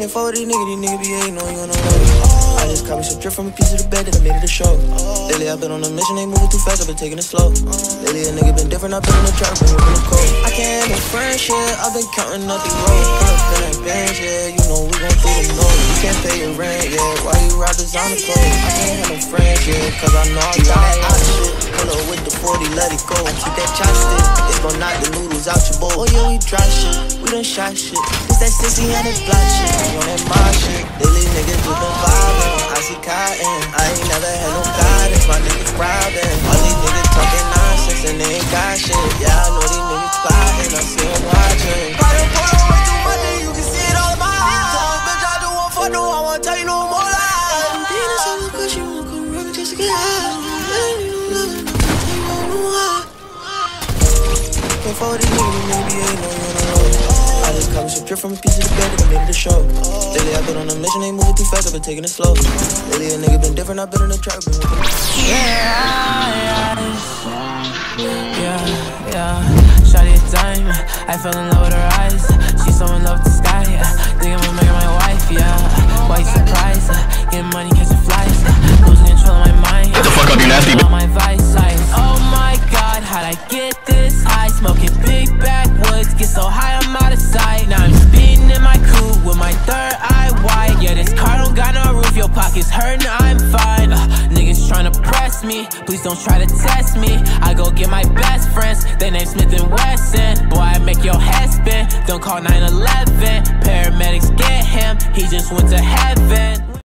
Can't fuck with these niggas be hating on you on the road. I just caught me some drip from a piece of the bed that I made it a show. Lately I've been on a mission, they moving too fast, I've been taking it slow. Lately a nigga been different, I've been in the trap, been whipping the cold. I can't handle friendship, I've been counting up the road. Pull up in that bench, yeah, you know we gon' do the most. You can't pay your rent, yeah, why you rob designer clothes? I can't handle friends, yeah, cause I know I got that hot shit. Pull up with the 40, let it go. I keep that chopstick, it's gon' knock the noodles out your bowl. Oh yeah, we dry shit, we done shot shit. It's that 60 on the block shit, we on that mob shit. Lately niggas just been vibing, I see cotton. I ain't never had no guidance, my niggas robbing. All these niggas talking nonsense and they ain't got shit. Yeah, I know these niggas plotting, I see them watching. I done put on way too much and you can see it all in my eyes. So bitch, I do one for no, I wanna tell you no more lies. I'm being so good, you won't come running just to get high. Can't fuck with these niggas be hating on you on the road. I just caught me some drip from a piece of the bed that I made it a show. Lately I've been on a mission, they moving too fast, I've been taking it slow. Lately a nigga been different, I've been in the trap, been whipping it. Yeah. Shawty a dime, I fell in love with her eyes. She's so in love with the sky, think I'm gonna make her my wife, yeah. Why you surprised? Getting money, catching flies, losing control of my mind. Get the fuck up, you nasty bitch. All my vice lights. Oh my god, how'd I get this high? Smoking big backwoods, get so high I'm out of sight. Now I'm speeding in my coupe with my third eye wide. Yeah, this car don't got no roof, your pockets hurting, I'm fine. Niggas tryna press me, please don't try to test me. I go get my best friends, they name Smith and Wesson. Boy, I make your head spin, don't call 911. Paramedics get him, he just went to heaven.